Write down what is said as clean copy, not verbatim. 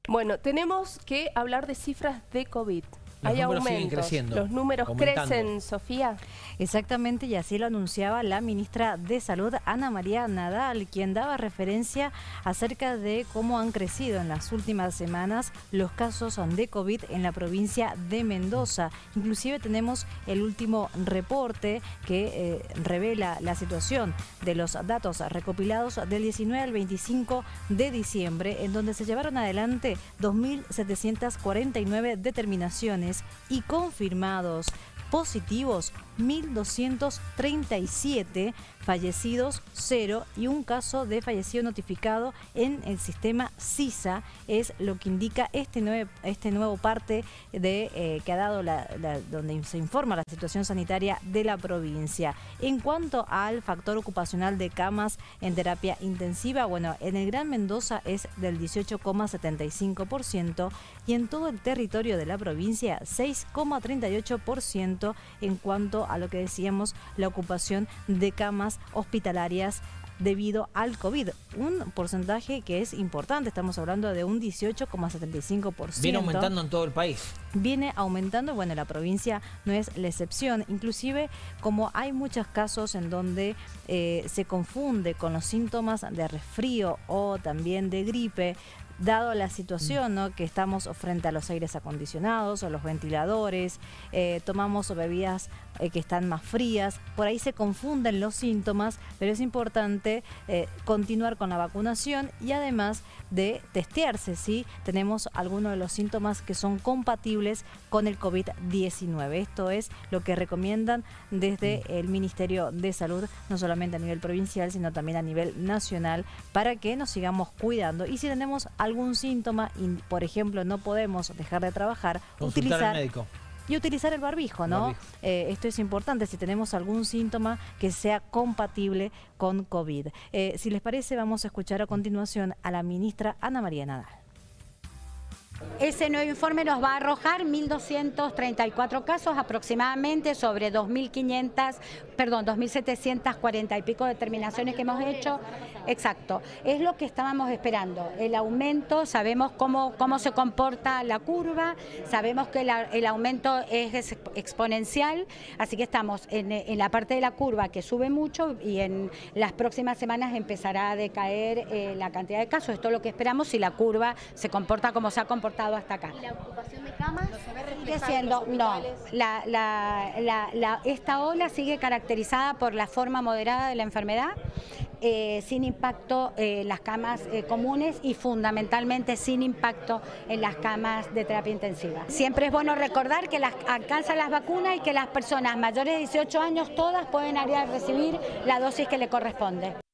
Bueno, tenemos que hablar de cifras de COVID. Los Hay números siguen aumentos. creciendo, Los números aumentando. crecen, Sofía. Exactamente, y así lo anunciaba la ministra de Salud, Ana María Nadal, quien daba referencia acerca de cómo han crecido en las últimas semanas los casos de COVID en la provincia de Mendoza. Inclusive tenemos el último reporte que revela la situación de los datos recopilados del 19 al 25 de diciembre, en donde se llevaron adelante 2.749 determinaciones y confirmados positivos 1.237, fallecidos 0 y un caso de fallecido notificado en el sistema SISA, es lo que indica este nuevo parte de que ha dado donde se informa la situación sanitaria de la provincia. En cuanto al factor ocupacional de camas en terapia intensiva, bueno, en el Gran Mendoza es del 18,75% y en todo el territorio de la provincia 6,38% en cuanto a lo que decíamos, la ocupación de camas hospitalarias debido al COVID. Un porcentaje que es importante, estamos hablando de un 18,75%. Viene aumentando en todo el país. Viene aumentando, bueno, la provincia no es la excepción. Inclusive, como hay muchos casos en donde se confunde con los síntomas de resfrío o también de gripe, dado la situación, ¿no?, que estamos frente a los aires acondicionados o los ventiladores, tomamos bebidas que están más frías, por ahí se confunden los síntomas, pero es importante continuar con la vacunación y además de testearse si tenemos alguno de los síntomas que son compatibles con el COVID-19. Esto es lo que recomiendan desde el Ministerio de Salud, no solamente a nivel provincial, sino también a nivel nacional, para que nos sigamos cuidando. Y si tenemos algún síntoma y, por ejemplo, no podemos dejar de trabajar, Consultar al médico. Y utilizar el barbijo, ¿no? Barbijo. Esto es importante si tenemos algún síntoma que sea compatible con COVID. Si les parece, vamos a escuchar a continuación a la ministra Ana María Nadal. Ese nuevo informe nos va a arrojar 1.234 casos aproximadamente sobre 2.740 y pico determinaciones que hemos hecho. Exacto, es lo que estábamos esperando. El aumento, sabemos cómo se comporta la curva, sabemos que el aumento es exponencial, así que estamos en la parte de la curva que sube mucho y en las próximas semanas empezará a decaer la cantidad de casos. Esto es lo que esperamos si la curva se comporta como se ha comportado hasta acá. ¿Y la ocupación de camas? Sigue siendo, no, esta ola sigue caracterizada por la forma moderada de la enfermedad, sin impacto en las camas comunes y fundamentalmente sin impacto en las camas de terapia intensiva. Siempre es bueno recordar que alcanzan las vacunas y que las personas mayores de 18 años todas pueden recibir la dosis que le corresponde.